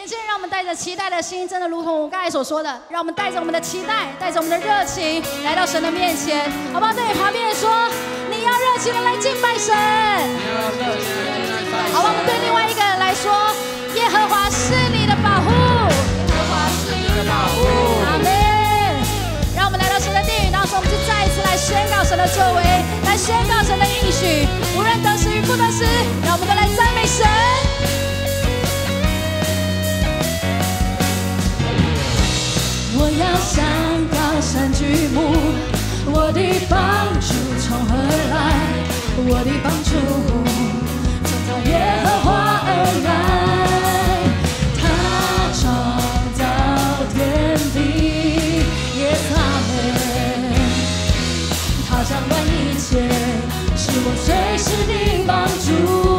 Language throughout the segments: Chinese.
年轻人，让我们带着期待的心，真的如同我刚才所说的，让我们带着我们的期待，带着我们的热情，来到神的面前，好不好？对你旁边说，你要热情的来敬拜神。好不好？我们对另外一个人来说，耶和华是你的保护，耶和华是你的保护。阿门。让我们来到神的殿宇当中，我们就再一次来宣告神的作为，来宣告神的应许，无论得时与不得时，让我们都来赞美神。我要向高山举目，我的帮助从何来？我的帮助从耶和华而来。他创造天地，耶和华，他掌管一切，是我随时的帮助。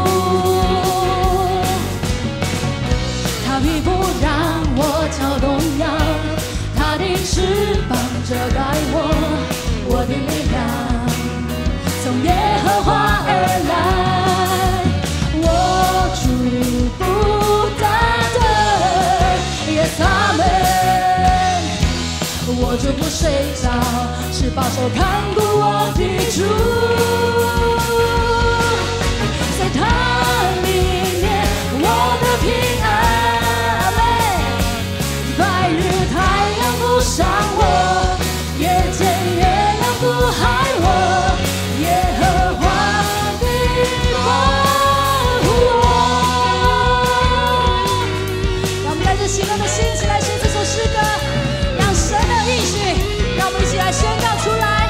他必不让我脚动摇，他的翅膀遮盖我，我的力量从耶和华而来。我主不单的耶他们，我就不睡着，是保守看顾我的主，在他里面我的平安。伤我，夜间月亮不害我，耶和华的保护我。让我们带着喜乐的心情来写这首诗歌，让神的应许，让我们一起来宣告出来。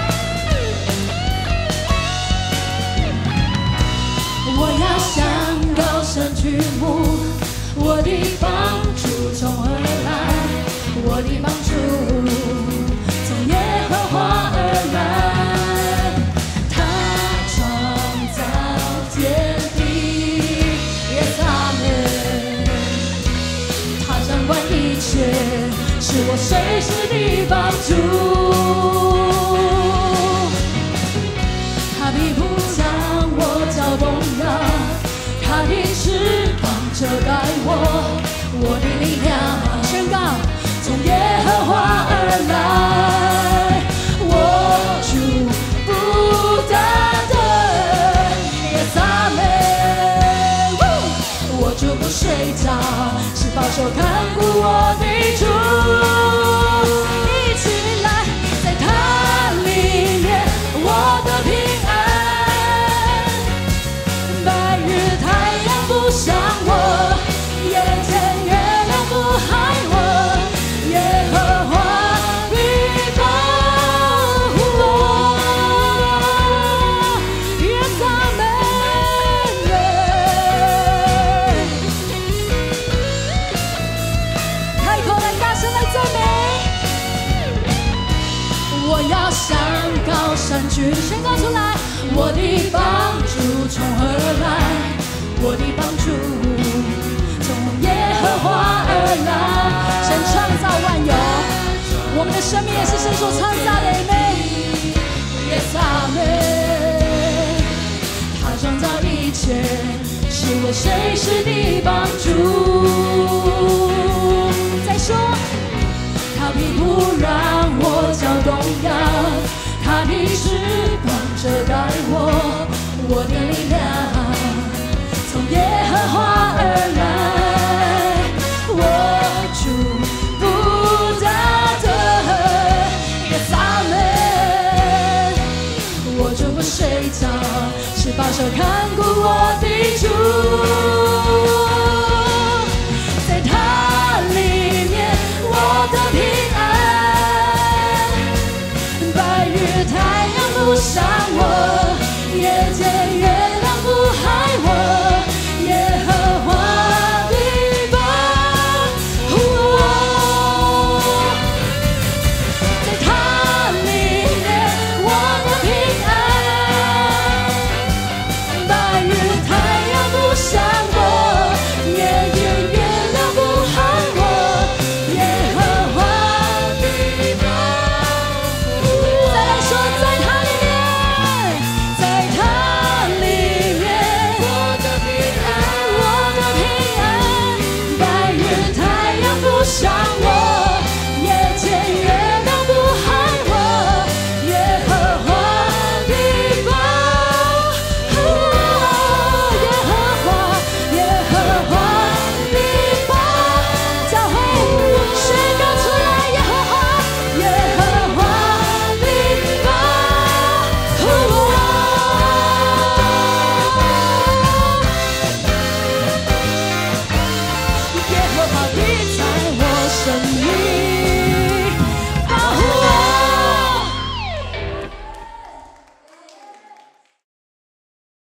我要向高山举目，我的帮助从何来？我的帮助从耶和华而来，他创造天地，耶他们，他掌管一切，是我随时的帮助。他必不将我脚动摇，他的翅膀遮盖我，我的力量。宣告。从耶和华而来，我主不单的耶他们，我就不睡着，是保守看顾我的主。一起来，在他里面我的平安，白日太阳不伤我，夜间月亮不害我。耶和华必保护我，耶他们，开口来大声来赞美。我要向高山举，宣告出来，我的帮助从何来？我的帮助从耶和华而来。神创造万有，我们的生命也是神所创造的。耶他们，他创造一切，是我随时的帮助。